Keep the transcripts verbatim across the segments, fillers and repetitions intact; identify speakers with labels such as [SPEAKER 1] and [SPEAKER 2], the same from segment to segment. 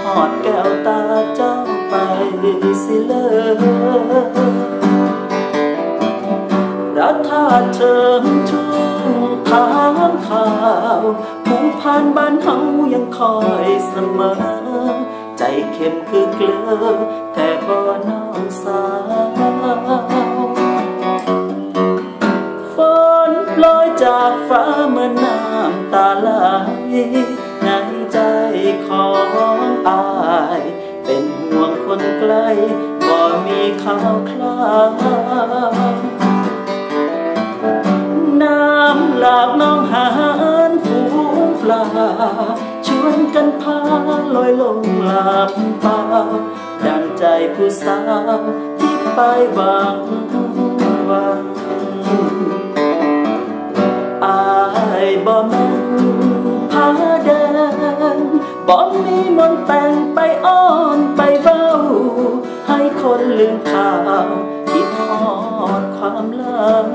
[SPEAKER 1] อดแก้วตาเจ้าไปสิเลยรักธาตุเชิงทุ่งถามข่าวผู้ผ่านบ้านเฮายังคอยเสมอใจเข้มคือเกลือแต่บ่น้องสาวฝนลอยจากฟ้าเมื่อน้ำตาไหลในใจของอายเป็นห่วงคนไกลบ่มีข่าวคราวน้ำหลากน้องหานฝูงปลาชวนกันพาลอยลงลำเปล่าดังใจผู้สาวที่ไปหวังหวังอายบ่แม่นผาแดงบ่มีมนต์แต่งไปอ้อนไปเบ้าให้คนลืมข่าวคิดทอดความหลัง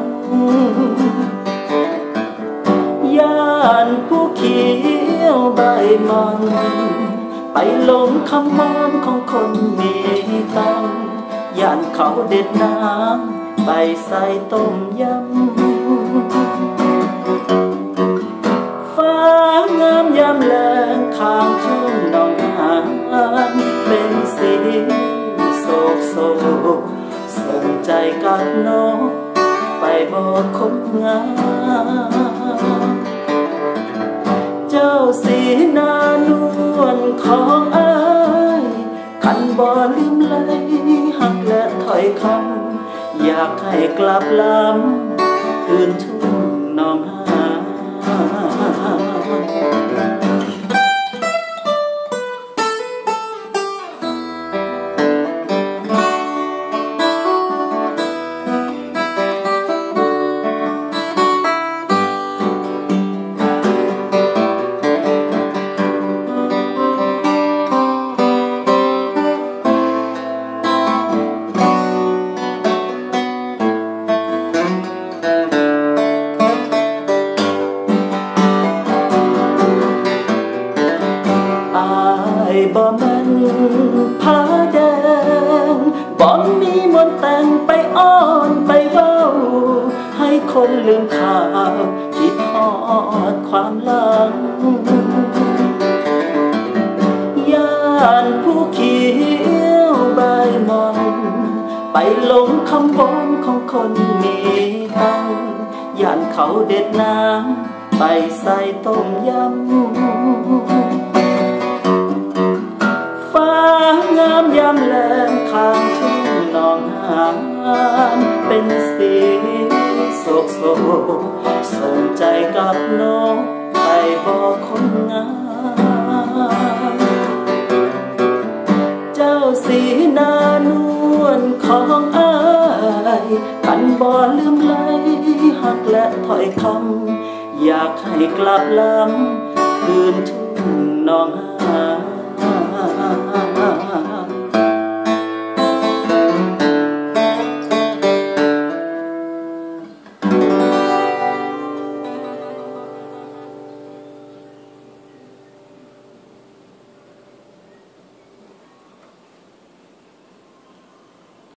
[SPEAKER 1] ย่านผู้เขียวใบมันไปหลงคำมอนของคนมีตังย่านเขาเด็ดน้ำไปใส่ต้มยำฟ้างามยามแลงข้างทุ่งหนองหานเป็นสีโศกโศกส่งใจกับนกไปบอกคนงามเจ้าสีนานวลของอ้ายขันบ่ลืมเลยหักและถ้อยคำอยากให้กลับลำคืนทุ่งหนองหานบ่แม่นผาแดงบ่มีมนต์แต่งไปอ้อนไปเว้าให้คนลืมข่าวคิดทอดความหลังย่านผู้เขียวใบมอนไปหลงคำบนของคนมีตังย่านเขาเด็ดน้ำไปใส่ต้มยำงามยามแลงข้างทุ่งหนองหานเป็นสีโศกโศกส่งใจกับนกไปบอกคนงามเจ้าสีนานวลของอ้ายขันบ่ลืมเลยหักและถ้อยคำอยากให้กลับลำคืนทุ่งหนองหาน